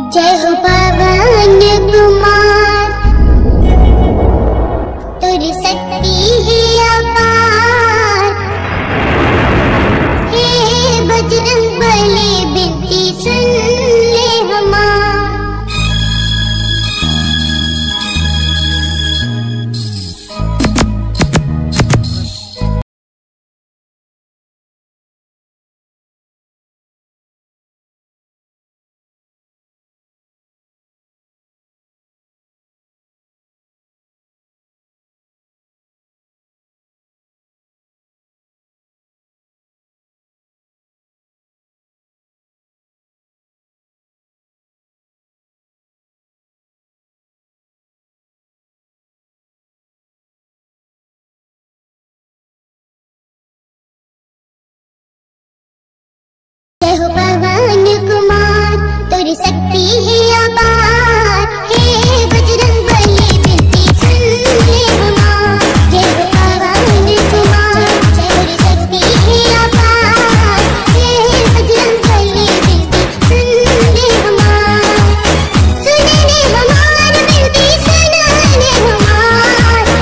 जय हो पवन कुमार, तुझ शक्ति है अपार। हे बजरंग बली बिनती सुन ले हमार। जय हो पवन कुमार, तुझ शक्ति है अपार। हे बजरंग बली बिनती सुन ले हमार। जय हो पवन कुमार, तुझ शक्ति है अपार। हे बजरंग बली बिनती सुन ले हमार। सुन ले हमार बिनती, सुन ले हमार।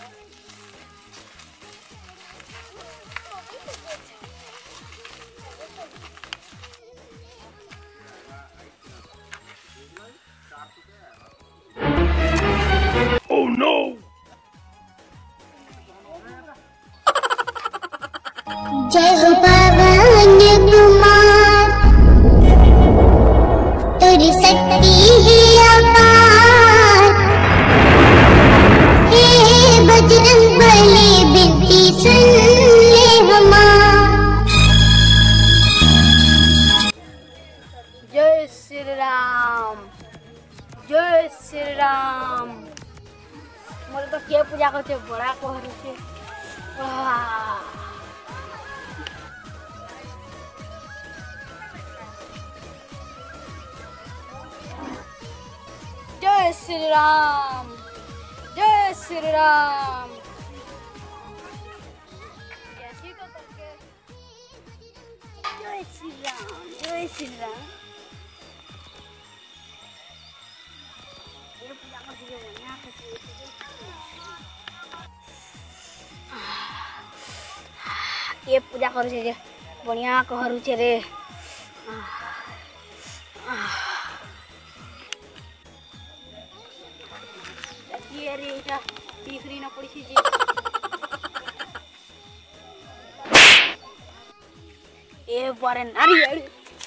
Oh no! जय हो पवन कुमार, तुझ शक्ति है अपार। हे बजरंग बली बिनती सुन ले हमार। जय श्री राम, जय श्री राम। मोर तो के पूजा करते बड़ा कहर से। जय श्री राम, जय श्री राम। ऐसी तो करके जय श्री राम, जय श्री राम। ये पूजा कर दिए यहाँ पे। ये पूजा करू छे बढ़िया करू छे रे। ये रे इटा तीसरी न पड़ी छे। ये बारे नारी।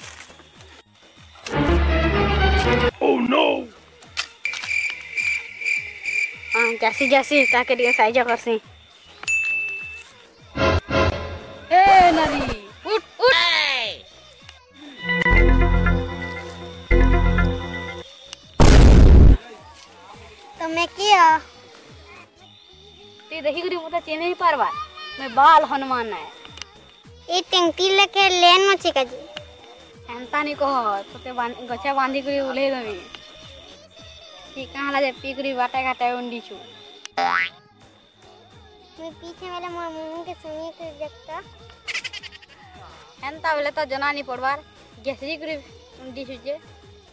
Oh no! जैसी जैसी ताके दिए साइजा करसी। ए नारी उठ उठ। तुम्हें क्या ते देखी करी मुता चेने ही पारवा। मैं बाल हनुमान है। ये टेंकी लेके लेन मची का जी। एंता नहीं कहो तो ते गचा बांधी करी उले दबी। ठीक कहाँ ला जे पीकरी बाटा घाटा उंडी छु। मैं पीछे वाला मुंह के सुनिए के देखता। एंता वेले तो जना नहीं पड़वार। गैसरी करी उंडी छु जे।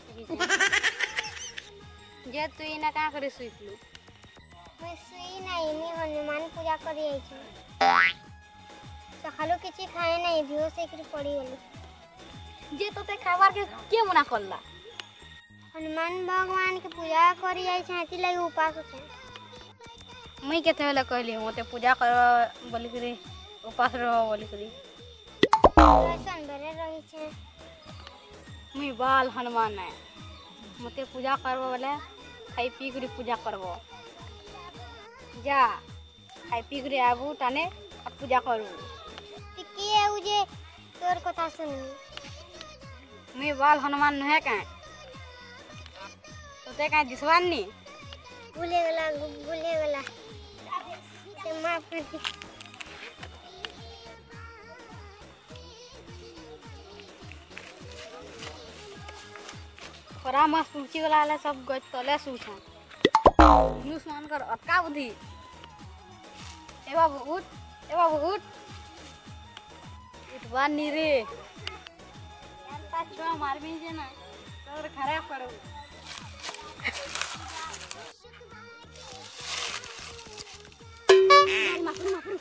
जे तू इना कहाँ करे सुइफलू। मैं सुई नहीं, मैं हनुमान पूजा करी आई छु। सखालो किछि खाए नहीं, भियो से करी पड़ी गली। जे तो ते खावार के मना करला। हनुमान भगवान के पूजा करी आई छु, हेती लगी उपास छै। मुई केते वेले कहली मोते पूजा कर बोली करी उपास रहो बोली करी। कैसन बरे रही छै। मुई बाल हनुमान है। मोते पूजा करबो बोले खाई पी करी पूजा करबो। जा खाई पी करी आबू ताने और पूजा करू। ती की है उजे तोर कथा सुननी। मुई बाल हनुमान नहे का तो ते का दिसवान नी। भूले गला ते माफ कर दी। परामर्श पूछी गला ले सब गज तले सूछा। न्यूज़ मान कर अटका बुद्धि। ए बाबू उठ, ए बाबू उठ। उठवा नी रे। यार पाछवा मार भी जे ना। तोर खराब पड़ो माफरू माफरू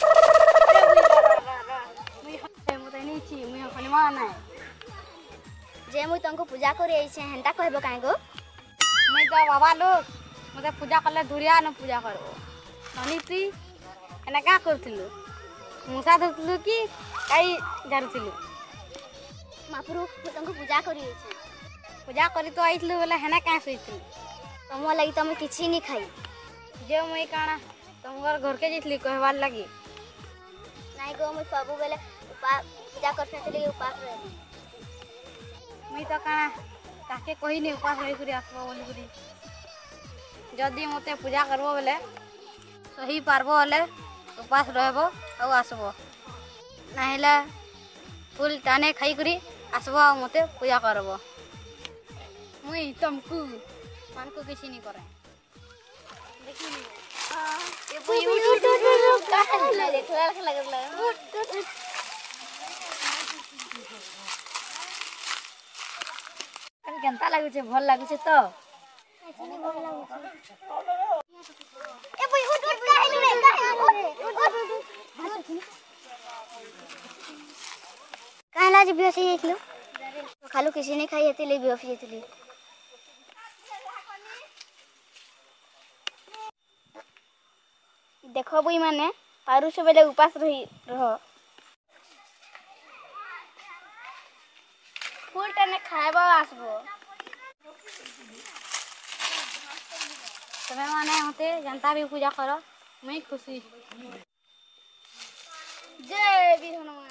मुते नीची मुई हनुमान है जे मुई तुमको पूजा करी आइछे हेंता कहबो काहे गो मुई तो बाबा लोग मुते पूजा करले दुरिया न पूजा करबो ननी तुई एना का करथिलु मुसा धरथिलु कि काई झाड़ुथिलु माफरू मुई तुमको पूजा करी आइछे पूजा करी तो आइथिलु बोले हेना का सोइथिलु तुम लगी तुम किछि नहीं खाई जे मुई काना तुमगर घर के जइथली कहवार लगी नहीं गो मुई सबु बेले पूजा करते थे उपास रहे मुई तो काना ताके कहिनी उपास रही करी आसबो बोली करी जदी मते पूजा करबो बोले सही पारबो बोले उपास रहबो और आसबो नाहिला फूल टाने खाई करी आसबो और मते पूजा करबो मुई तुमको मानको किछि नहीं करे देखिनी ये बुई उठ काहे लगे थोड़ा लगे अरे केनता लागु छे भल लागु छे तो ए बुई उठ काहे रे काहे लाज बियोसी जाइतलो खालू किसी ने खाई हेती ले बियोसी जाइतली देखो बुई माने पारुछ बेले उपास रह फूल टने खाइबा आसबो तमे माने होते जनता भी पूजा करो मैं खुशी जय वीर हनुमान।